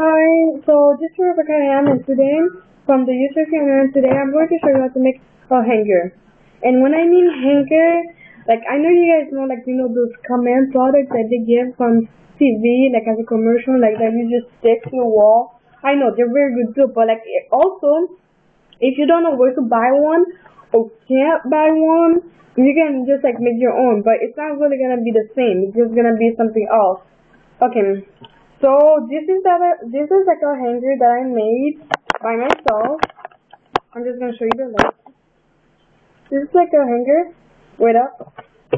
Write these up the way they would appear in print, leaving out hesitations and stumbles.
Hi, so this is Rebecca Ham and today from the user channel and today I'm going to show you how to make a hanger. And when I mean hanger, like I know you guys know those command products that they give from TV, like as a commercial, like that you just stick to the wall. I know they're very good too, but like also if you don't know where to buy one or can't buy one, you can just like make your own, but it's not really gonna be the same. It's just gonna be something else. Okay, so this is like a hanger that I made by myself. I'm just gonna show you the link. This is like a hanger. Wait up.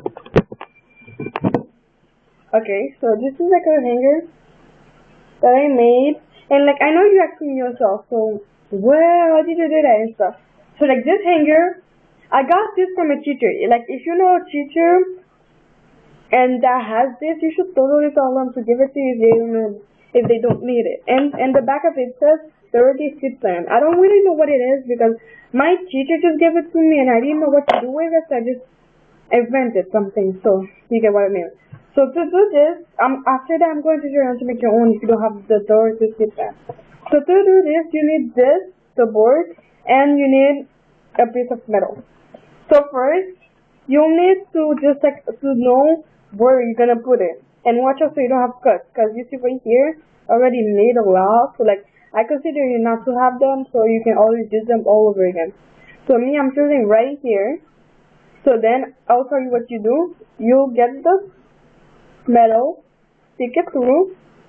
Okay, so this is like a hanger that I made, and like I know you're asking yourself, so well, how did you do that and stuff? So like this hanger, I got this from a teacher. Like if you know a teacher and that has this, you should totally tell them to give it to you if they don't need it. And the back of it says 30 seed plan. I don't really know what it is because my teacher just gave it to me and I didn't know what to do with it, so I just invented something. So you get what I mean. So to do this, after that I'm going to show you how to make your own if you don't have the 30 seed plan. So to do this, you need this, the board, and you need a piece of metal. So first, you'll need to just like to know where you're gonna put it, and watch out so you don't have cuts, because you see right here already made a lot. So like I consider you not to have them, so you can always use them all over again. So me, I'm choosing right here. So then I'll tell you what you do. You'll get the metal, stick it through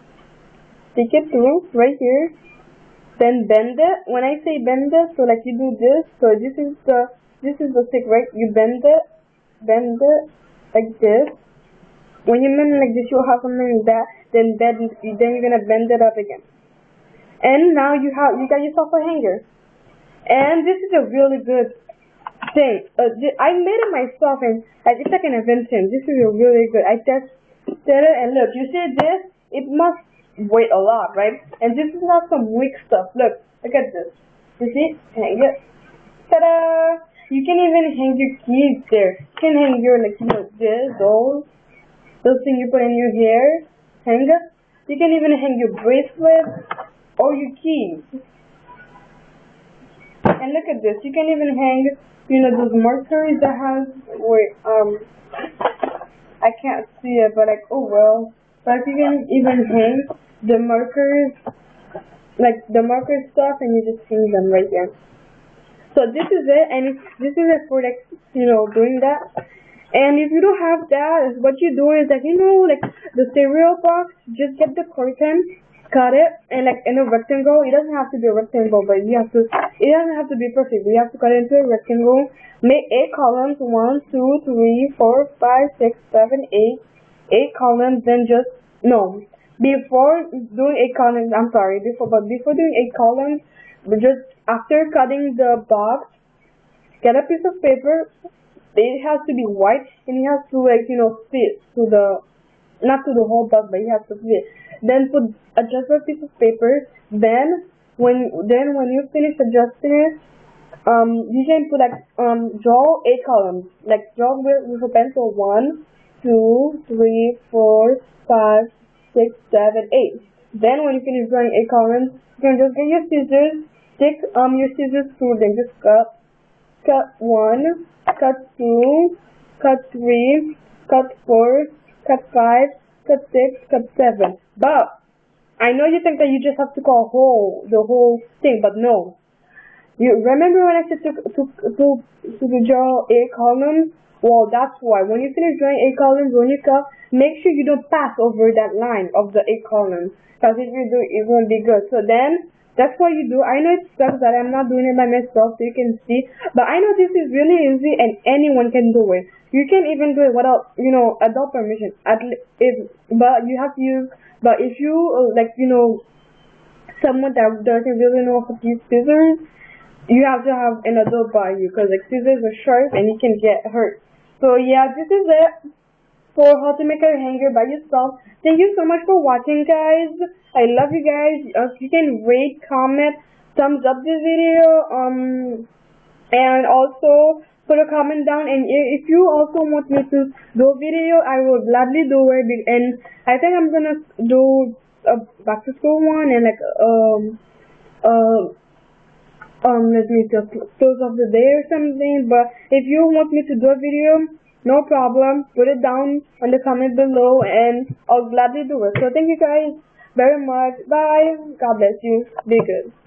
right here. Then bend it. When I say bend it, so like you do this. So this is the stick, right? You bend it like this. When you bend it like this, you'll have something like that. Then you're gonna bend it up again. And now you got yourself a hanger. And this is a really good thing. I made it myself, and it's like an invention. This is a really good. I tested it, and look, you see this? It must weigh a lot, right? And this is not some weak stuff. Look at this. You see? Hang it. Ta-da! You can even hang your keys there. You can hang your those things you put in your hair. Hang it. You can even hang your bracelet or your keys. And look at this. You can even hang, those markers that has I can't see it, but like, oh well. But you can even hang the markers, like the marker stuff, and you just hang them right there. So this is it, and this is it for like, doing that. And if you don't have that, what you do is like, like the cereal box, just get the curtain, cut it, and like in a rectangle. It doesn't have to be a rectangle, but it doesn't have to be perfect. You have to cut it into a rectangle. Make 8 columns, 1, 2, 3, 4, 5, 6, 7, 8 columns. Then before doing 8 columns, before doing 8 columns, just after cutting the box, get a piece of paper. It has to be white, and it has to fit to not to the whole box, but it has to fit. Then adjust a piece of paper. Then when you finish adjusting it, you can put draw 8 columns. Like draw with a pencil 1, 2, 3, 4, 5, 6, 7, 8. Then when you finish drawing 8 columns, you can just get your scissors, stick your scissors through, then just cut 1, cut 2, cut 3, cut 4, cut 5, cut 6, cut 7. But I know you think that you just have to cut the whole thing, but no. You remember when I said to draw 8 columns? Well, that's why. When you finish drawing 8 columns, when you cut, make sure you don't pass over that line of the 8 columns, because if you do, it won't be good. So then, that's what you do. I know it sucks that I'm not doing it by myself, so you can see, but I know this is really easy and anyone can do it. You can even do it without, adult permission. But if you someone that doesn't really know how to use scissors, you have to have an adult by you, because like scissors are sharp and you can get hurt. So yeah, this is it for how to make a hanger by yourself. Thank you so much for watching, guys. I love you guys. You can rate, comment, thumbs up this video, and also put a comment down. And if you also want me to do a video, I will gladly do it. And I think I'm gonna do a back to school one and like let me just close off the day or something. But if you want me to do a video, no problem. Put it down on the comment below and I'll gladly do it. So thank you guys very much. Bye. God bless you. Be good.